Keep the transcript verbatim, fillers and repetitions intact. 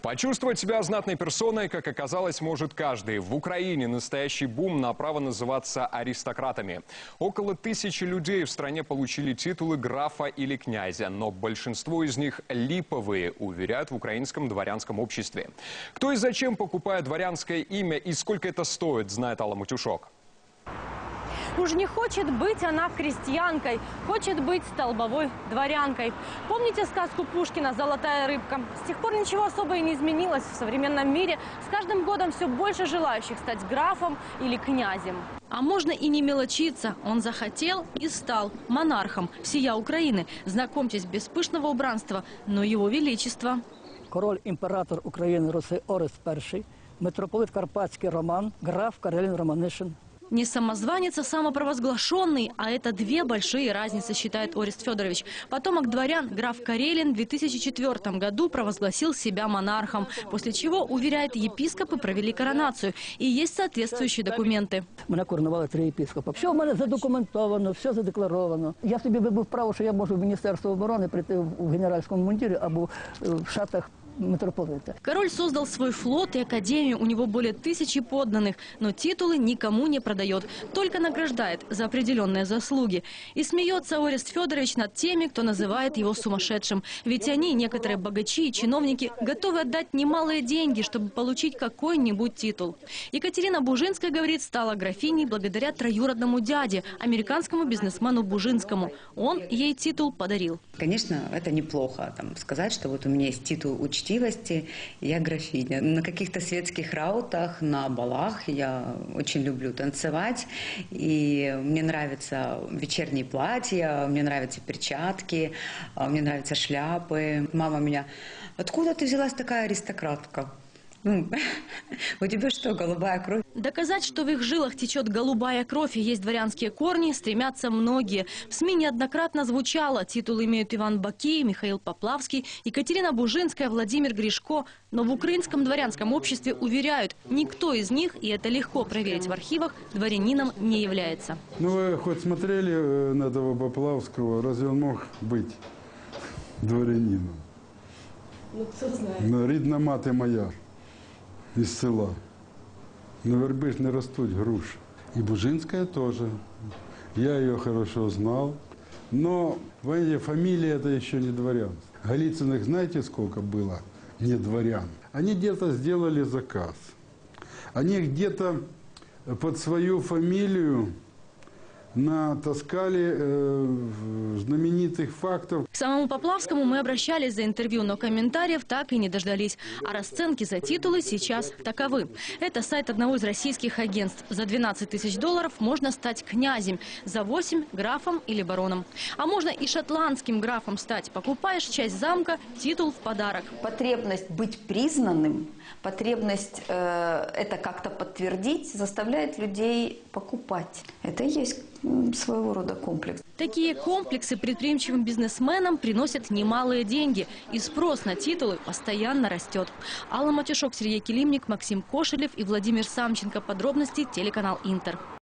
Почувствовать себя знатной персоной, как оказалось, может каждый. В Украине настоящий бум на право называться аристократами. Около тысячи людей в стране получили титулы графа или князя, но большинство из них липовые, уверяют в украинском дворянском обществе. Кто и зачем покупает дворянское имя и сколько это стоит, знает Алла Матюшок. Уж не хочет быть она крестьянкой, хочет быть столбовой дворянкой. Помните сказку Пушкина «Золотая рыбка»? С тех пор ничего особо и не изменилось в современном мире. С каждым годом все больше желающих стать графом или князем. А можно и не мелочиться. Он захотел и стал монархом всея Украины. Знакомьтесь, без пышного убранства, но его величество. Король-імператор України Руси Орест Перший, митрополит Карпатський Роман, граф Карелін Романишин. Не самозванец, а самопровозглашенный. А это две большие разницы, считает Орест Федорович. Потомок дворян, граф Карелин в две тысячи четвёртом году провозгласил себя монархом. После чего, уверяет, епископы провели коронацию. И есть соответствующие документы. Мене коронували три єпископа. Все в мене задокументовано, все задекларовано. Я собі вибив право, що я можу в Міністерство оборони прийти в генеральському мундірі або в шатах митрополита. Король создал свой флот и академию, у него более тысячи подданных, но титулы никому не продает, только награждает за определенные заслуги. И смеется Орест Федорович над теми, кто называет его сумасшедшим. Ведь они, некоторые богачи и чиновники, готовы отдать немалые деньги, чтобы получить какой-нибудь титул. Екатерина Бужинская, говорит, стала графиней благодаря троюродному дяде, американскому бизнесмену Бужинскому. Он ей титул подарил. Конечно, это неплохо там, сказать, что вот у меня есть титул учителя. Я графиня. На каких-то светских раутах, на балах я очень люблю танцевать. И мне нравятся вечерние платья, мне нравятся перчатки, мне нравятся шляпы. Мама меня: откуда ты взялась такая аристократка? У тебя что, голубая кровь? Доказать, что в их жилах течет голубая кровь и есть дворянские корни, стремятся многие. В СМИ неоднократно звучало. Титулы имеют Иван Баки, Михаил Поплавский, Екатерина Бужинская, Владимир Гришко. Но в украинском дворянском обществе уверяют, никто из них, и это легко проверить в архивах, дворянином не является. Ну вы хоть смотрели на этого Поплавского? Разве он мог быть дворянином? Ну кто знает. Ну, рідна мати моя. Из села. На вербы ж не растут груши. И Бужинская тоже. Я ее хорошо знал. Но, понимаете, фамилия это еще не дворян. Голицыных знаете, сколько было не дворян? Они где-то сделали заказ. Они где-то под свою фамилию натаскали э, знаменитых фактов. К самому Поплавскому мы обращались за интервью, но комментариев так и не дождались. А расценки за титулы сейчас таковы. Это сайт одного из российских агентств. За двенадцать тысяч долларов можно стать князем, за восемь – графом или бароном. А можно и шотландским графом стать. Покупаешь часть замка, титул в подарок. Потребность быть признанным, потребность э, это как-то подтвердить заставляет людей покупать. Это и есть своего рода комплекс. Такие комплексы предприимчивым бизнесменам приносят немалые деньги. И спрос на титулы постоянно растет. Алла Матюшок, Сергей Килимник, Максим Кошелев и Владимир Самченко. Подробности телеканал Интер.